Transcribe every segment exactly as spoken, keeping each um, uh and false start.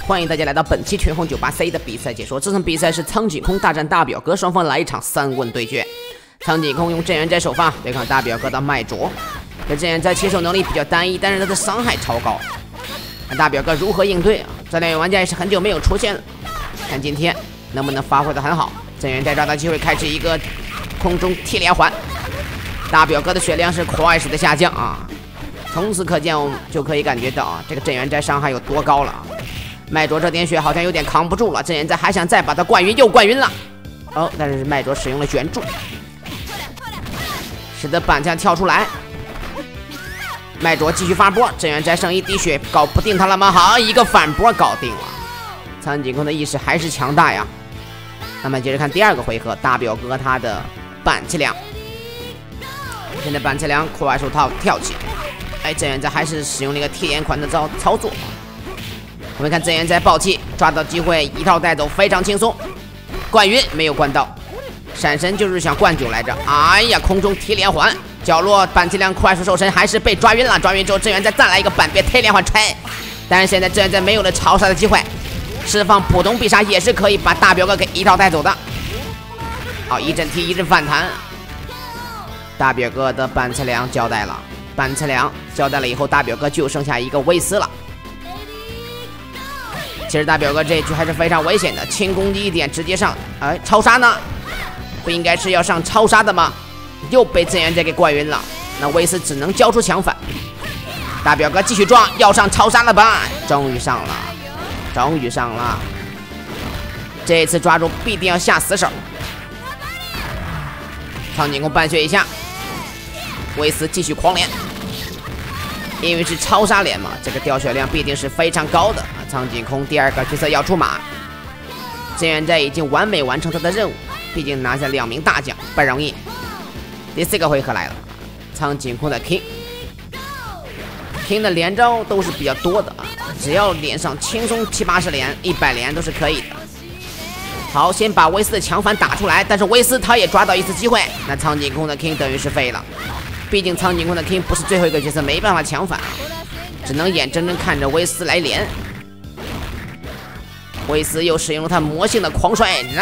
欢迎大家来到本期拳皇九八 C 的比赛解说。这场比赛是苍井空大战大表哥，双方来一场三问对决。苍井空用镇元斋首发对抗大表哥的麦卓，这镇元斋起手能力比较单一，但是他的伤害超高。看大表哥如何应对啊？这两位玩家也是很久没有出现了，看今天能不能发挥的很好。镇元斋抓到机会开启一个空中踢连环，大表哥的血量是快速的下降啊！从此可见，我们就可以感觉到啊，这个镇元斋伤害有多高了啊！麦卓这点血好像有点扛不住了，镇元斋还想再把他灌晕，又灌晕了。哦，但是麦卓使用了卷柱，使得板枪跳出来。麦卓继续发波，镇元斋剩一滴血，搞不定他了吗？好，一个反波搞定了。苍井空的意识还是强大呀。那么接着看第二个回合，大表哥他的板气梁，现在板气梁快速套跳起，哎，镇元斋还是使用了一个踢连环的操操作。我们看镇元斋爆气，抓到机会一套带走，非常轻松。灌晕没有灌到，闪身就是想灌酒来着。哎呀，空中踢连环，角落板气梁快速瘦身，还是被抓晕了。抓晕之后，镇元斋再来一个板别踢连环拆，但是现在镇元斋没有了超杀的机会，释放普通必杀也是可以把大表哥给一套带走的。好，一阵踢一阵反弹，大表哥的板气梁交代了，板气梁交代了以后，大表哥就剩下一个威斯了。其实大表哥这一局还是非常危险的，轻攻击一点直接上，哎，超杀呢？不应该是要上超杀的吗？又被镇元斋给灌晕了，那威斯只能交出强反。大表哥继续撞，要上超杀了吧？终于上了，终于上了，这一次抓住必定要下死手。苍井空半血一下，威斯继续狂连。因为是超杀连嘛，这个掉血量必定是非常高的。苍井空第二个角色要出马，镇元斋已经完美完成他的任务，毕竟拿下两名大奖不容易。第四个回合来了，苍井空的 King King 的连招都是比较多的啊，只要连上轻松七八十连、一百连都是可以的。好，先把威斯的强反打出来，但是威斯他也抓到一次机会，那苍井空的 King 等于是废了。毕竟苍井空的 King 不是最后一个角色，没办法强反，只能眼睁睁看着威斯来连。威斯又使用了他魔性的狂摔，啊！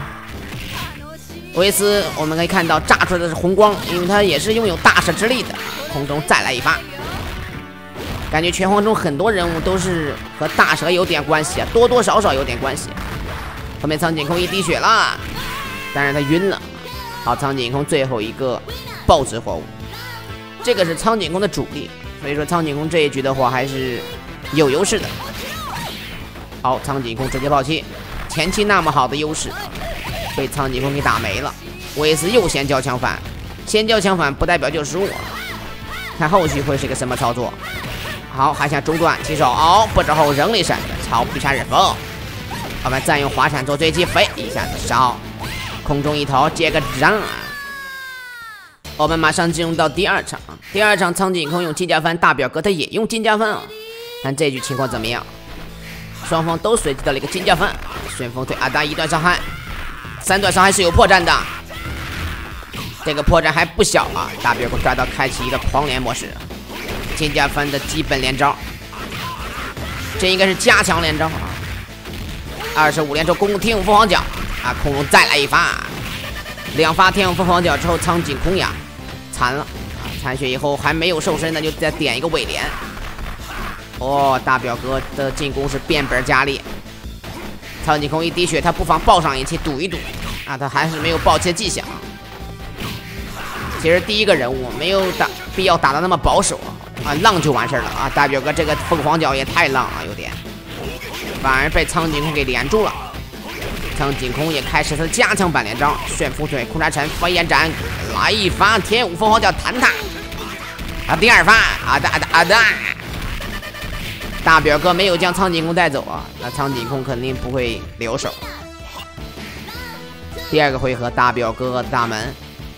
威斯我们可以看到炸出来的是红光，因为他也是拥有大赦之力的。空中再来一发，感觉拳皇中很多人物都是和大赦有点关系啊，多多少少有点关系。后面苍井空一滴血了，但是他晕了。好，苍井空最后一个爆脂火舞。这个是苍井空的主力，所以说苍井空这一局的话还是有优势的。好，苍井空直接爆气，前期那么好的优势被苍井空给打没了。威斯又先交强反，先交强反不代表就输，看后续会是个什么操作。好，还想中断起手，哦，不知后扔了一闪，超必杀日风。我们再用滑铲做追击，飞一下子烧，空中一头接个让啊！我们马上进入到第二场，第二场苍井空用金甲翻，大表哥他也用金甲翻啊，看这局情况怎么样？双方都随机到了一个金甲翻，旋风对阿达一段伤害，三段伤害是有破绽的，这个破绽还不小啊！大表哥抓到开启一个狂连模式，金甲翻的基本连招，这应该是加强连招啊！二十五连招攻天舞凤凰脚啊，空中再来一发，两发天舞凤凰脚之后，苍井空呀残了啊！残血以后还没有瘦身，那就再点一个尾连。哦，大表哥的进攻是变本加厉。苍井空一滴血，他不妨爆上一气赌一赌啊！他还是没有爆气的迹象。其实第一个人物没有打必要打得那么保守啊，浪就完事了啊！大表哥这个凤凰脚也太浪了，有点，反而被苍井空给连住了。苍井空也开始他的加强版连招，旋风腿、空沙尘、飞檐斩，来一发天舞凤凰脚弹他啊！第二发啊哒啊哒啊哒！大表哥没有将苍井空带走啊，那苍井空肯定不会留手。第二个回合，大表哥大门，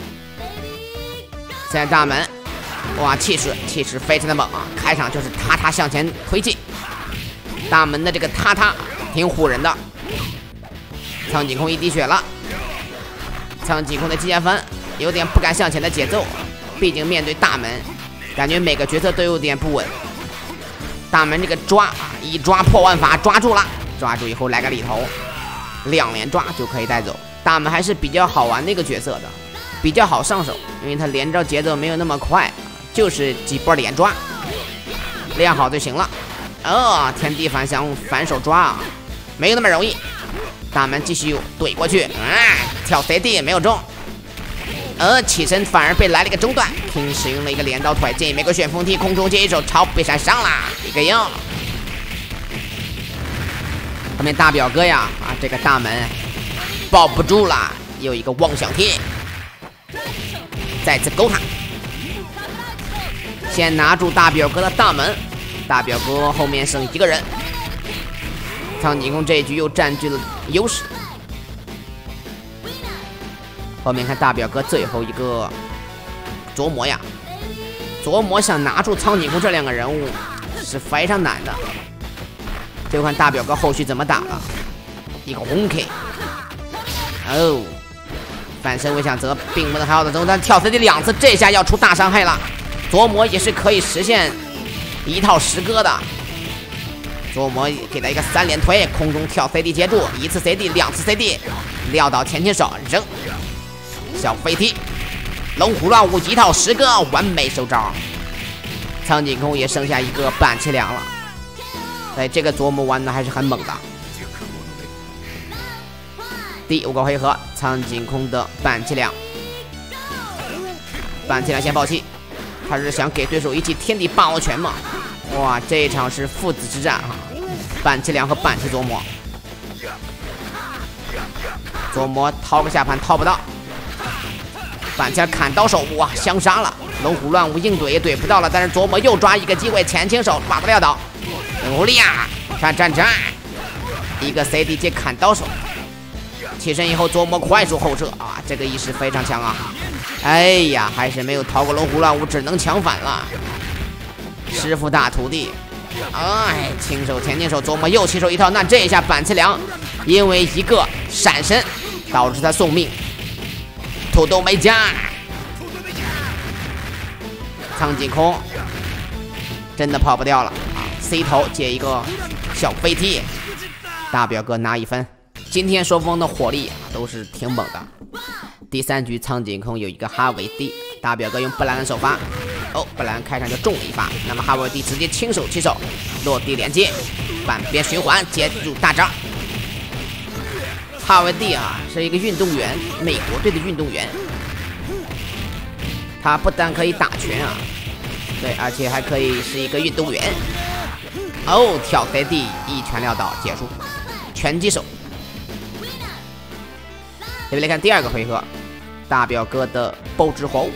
现在大门，哇，气势气势非常的猛啊！开场就是踏踏向前推进，大门的这个踏踏挺唬人的。苍井空一滴血了，苍井空的金甲翻有点不敢向前的节奏，毕竟面对大门，感觉每个角色都有点不稳。 大门这个抓啊，一抓破万法抓住了，抓住以后来个里头，两连抓就可以带走。大门还是比较好玩的一个角色的，比较好上手，因为他连招节奏没有那么快，就是几波连抓，练好就行了。哦，天地反向反手抓啊，没有那么容易。大门继续怼过去，啊，跳 C D 没有中。呃，起身反而被来了一个中断 ，King 使用了一个镰刀腿，建议玫瑰旋风踢，空中接一手朝背闪上啦，一个硬。后面大表哥呀，啊，这个大门抱不住了，又一个妄想踢，再次勾他，先拿住大表哥的大门，大表哥后面剩一个人，苍井空这一局又占据了优势。后面看大表哥最后一个琢磨呀，琢磨想拿住苍井空这两个人物是非常难的，就看大表哥后续怎么打了。一个红 K， 哦，反身为想则并不能很好的中单跳 C D 两次，这下要出大伤害了。琢磨也是可以实现一套十哥的，琢磨给他一个三连推，空中跳 C D 接住，一次 C D， 两次 C D， 撂倒前倾手扔。小飞踢，龙虎乱舞一套十个完美收招。苍井空也剩下一个板崎良了，哎，这个琢磨玩的还是很猛的。第五个回合，苍井空的板崎良，板崎良先爆气，他是想给对手一记天地霸王拳嘛？哇，这一场是父子之战啊！板崎良和板崎琢磨，琢磨掏个下盘掏不到。板崎砍刀手，哇，相杀了！龙虎乱舞硬怼也怼不到了，但是琢磨又抓一个机会，前倾手把他撂倒。努力啊！战战战！一个 C D 接砍刀手，起身以后琢磨快速后撤啊，这个意识非常强啊！哎呀，还是没有逃过龙虎乱舞，只能抢反了。师傅大徒弟，哎，轻手前进手，琢磨又起手一套，那这一下板崎良因为一个闪身导致他送命。土豆没加，苍井空真的跑不掉了啊 ！C 头接一个小飞踢，大表哥拿一分。今天双方的火力都是挺猛的。第三局苍井空有一个哈维蒂，大表哥用布兰恩首发，哦，布兰恩开场就中了一发，那么哈维蒂直接轻手起手落地连接，半边循环接住大招。哈维蒂啊，是一个运动员，美国队的运动员。他不但可以打拳啊，对，而且还可以是一个运动员。哦，跳 C D 一拳撂倒结束，拳击手。这边来看第二个回合，大表哥的爆之火舞。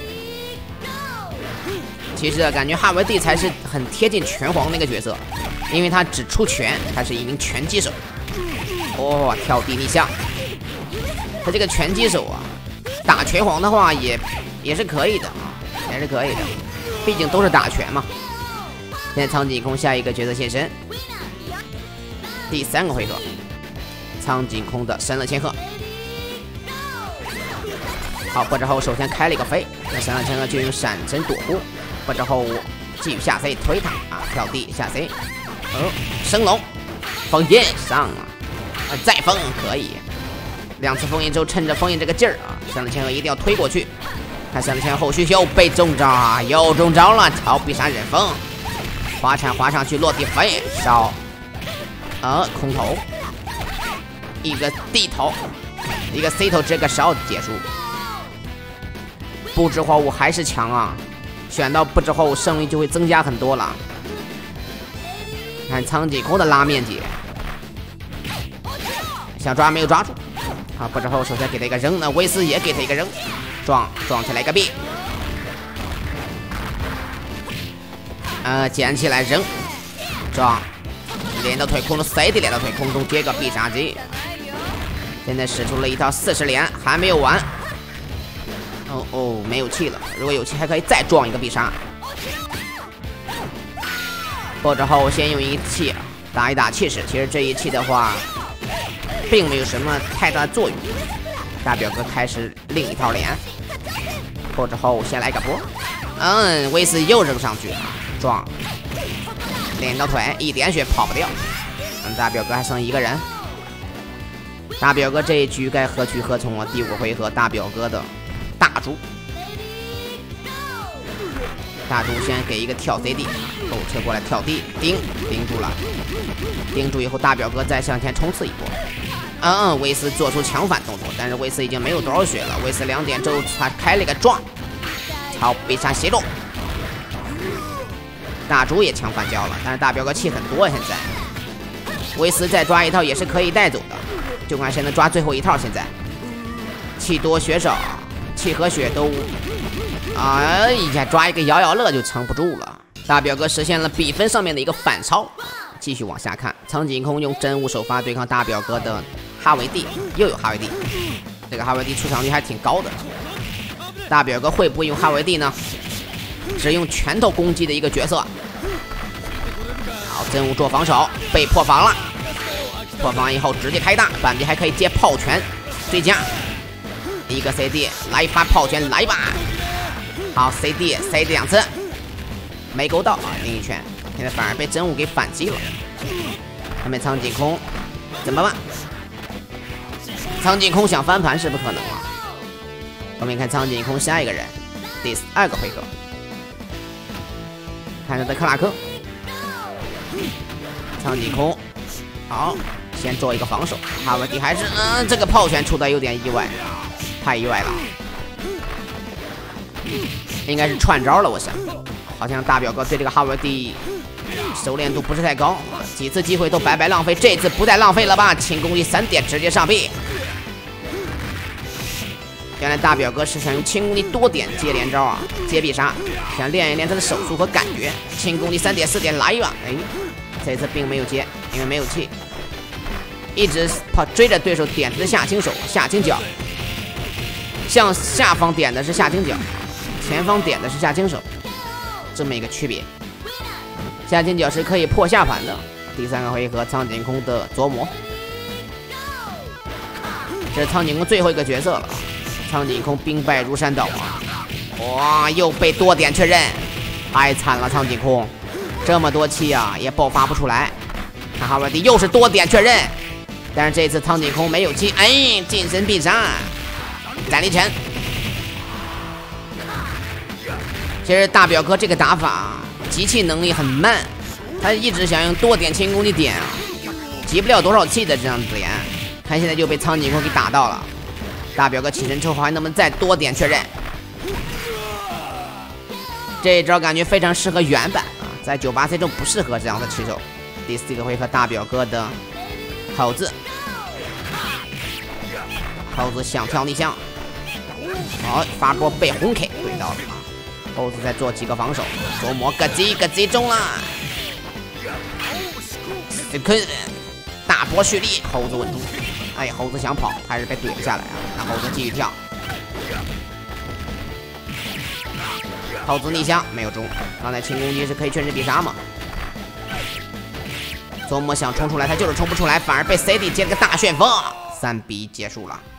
其实啊，感觉哈维蒂才是很贴近拳皇那个角色，因为他只出拳，他是一名拳击手。哦，跳地逆向，他这个拳击手啊，打拳皇的话也也是可以的啊，也是可以的，毕竟都是打拳嘛。现在苍井空下一个角色现身，第三个回合，苍井空的神乐千鹤。好，不之后首先开了一个飞，那神乐千鹤就用闪身躲过，不之后继续下 C 推他啊，跳地下 C， 哦，升龙，封印上了。再封可以，两次封印之后，趁着封印这个劲儿啊，神乐千鹤一定要推过去。看神乐千鹤后续又被中招啊，又中招了，逃避杀忍风，滑铲滑上去落地飞烧，呃，空投，一个地头，一个 C 头，这个烧结束。不知火舞还是强啊，选到不知火舞胜率就会增加很多了。看苍井空的拉面姐。想抓没有抓住，啊！不之后首先给他一个扔，那威斯也给他一个扔，撞撞起来一个 B， 呃，捡起来扔，撞，连到腿空中 C D 连到腿空中接个必杀技，现在使出了一套四十连，还没有完，哦哦，没有气了，如果有气还可以再撞一个必杀，不之后先用一气打一打气势，其实这一气的话。并没有什么太大的作用。大表哥开始另一套连，破之后先来个波，嗯，威斯又扔上去了，撞， 练到腿，一点血跑不掉。嗯，大表哥还剩一个人。大表哥这一局该何去何从啊？第五回合，大表哥的大猪，大猪先给一个跳 C D， 后撤过来跳 D， 顶顶住了，顶住以后，大表哥再向前冲刺一波。嗯嗯，威斯做出强反动作，但是威斯已经没有多少血了。威斯两点之后，他开了一个撞，朝必杀协助。大猪也强反交了，但是大表哥气很多，现在威斯再抓一套也是可以带走的，就看谁能抓最后一套。现在气多血少，气和血都啊，一下抓一个摇摇乐就撑不住了。大表哥实现了比分上面的一个反超。继续往下看，苍井空用真武首发对抗大表哥的哈维蒂，又有哈维蒂，这个哈维蒂出场率还挺高的。大表哥会不会用哈维蒂呢？只用拳头攻击的一个角色。好，真武做防守，被破防了。破防以后直接开大，板壁还可以接炮拳，追加一个 C D， 来一发炮拳，来吧。好 ，C D C D 两次，没勾到啊，另一拳，现在反而被真武给反击了。他们苍井空怎么办？苍井空想翻盘是不可能了。我们看苍井空下一个人，第二个回合。看他的克拉克，苍井空，好，先做一个防守。哈维蒂还是，嗯，这个炮拳出的有点意外，太意外了，应该是串招了，我想。好像大表哥对这个哈维蒂熟练度不是太高，几次机会都白白浪费，这次不再浪费了吧？轻攻击三点直接上臂。原来大表哥是想用轻攻击多点接连招啊，接必杀，想练一练他的手速和感觉。轻攻击三点四点来吧，哎，这次并没有接，因为没有气，一直跑追着对手点的下轻手、下轻脚，向下方点的是下轻脚，前方点的是下轻手，这么一个区别。下轻脚是可以破下盘的。第三个回合，苍井空的琢磨，这是苍井空最后一个角色了。苍井空兵败如山倒啊！哇，又被多点确认，太惨了！苍井空这么多气啊，也爆发不出来。看哈维蒂又是多点确认，但是这次苍井空没有气，哎，近身必杀，斩立拳。其实大表哥这个打法集气能力很慢，他一直想用多点轻攻击点啊，集不了多少气的这样子点，看现在就被苍井空给打到了。大表哥起身之后还能不能再多点确认？这一招感觉非常适合原版啊，在九八 C 中不适合这样的起手。第四个回合，大表哥的猴子，猴子想跳逆向，好，发波被红 K 对到了。猴子再做几个防守，琢磨咯叽咯叽中了，这可大波蓄力，猴子稳住。哎，猴子想跑，还是被怼了下来啊！那猴子继续跳，猴子逆向没有中。刚才轻攻击是可以确认必杀嘛？琢磨想冲出来，他就是冲不出来，反而被 C D 接了个大旋风，三比一结束了。